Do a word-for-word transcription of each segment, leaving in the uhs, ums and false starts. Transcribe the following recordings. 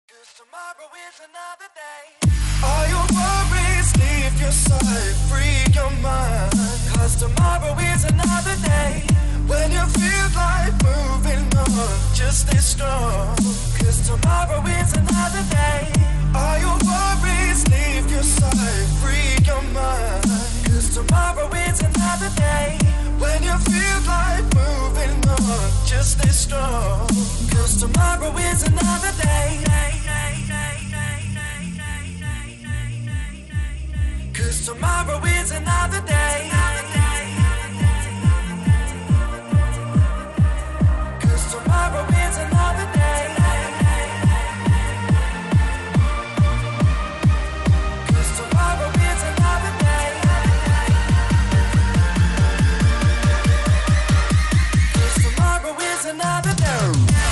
'Cause tomorrow is another day. All your worries leave your side, free your mind. 'Cause tomorrow is another day. When you feel like moving on, just stay strong. 'Cause tomorrow is another day. All your worries leave your side, free your mind. 'Cause tomorrow is another day. When you feel like moving on, just stay strong. 'Cause tomorrow is another day. 'Cause tomorrow is another day. 'Cause tomorrow is another day. 'Cause tomorrow is another day. 'Cause tomorrow is another day.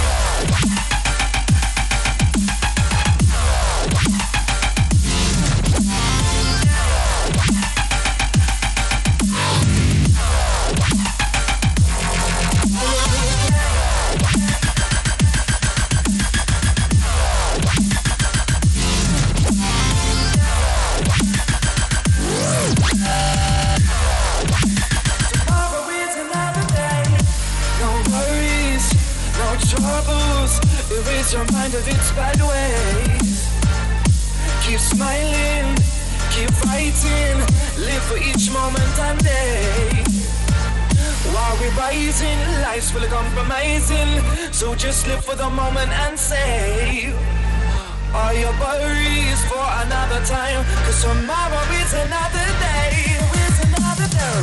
Troubles, erase your mind of its bad ways. Keep smiling, keep fighting, live for each moment and day. While we're rising, life's full of compromising, so just live for the moment and save all your worries for another time. 'Cause tomorrow is another day, is another day.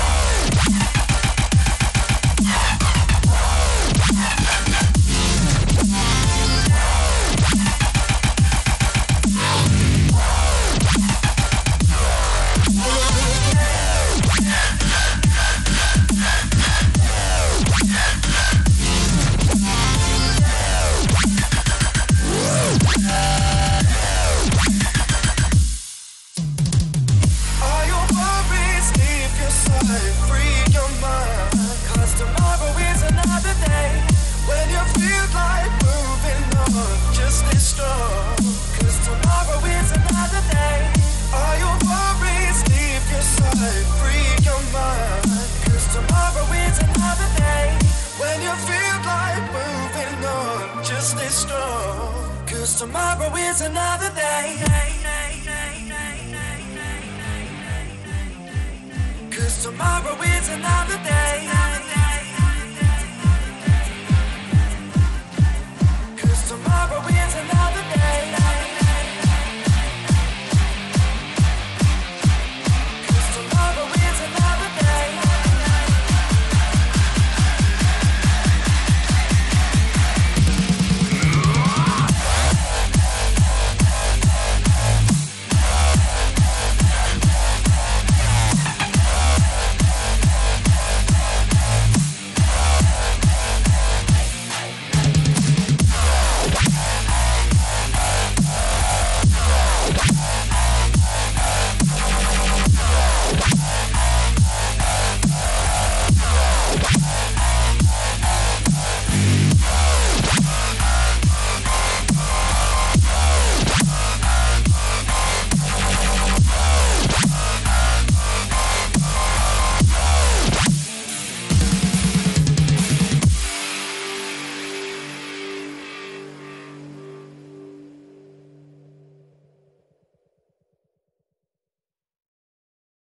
Free your mind, 'cause tomorrow is another day. When you feel like moving on, just stay strong. 'Cause tomorrow is another day. All your worries leave your side, free your mind. 'Cause tomorrow is another day. When you feel like moving on, just stay strong. 'Cause tomorrow is another day. 'Cause tomorrow is another day.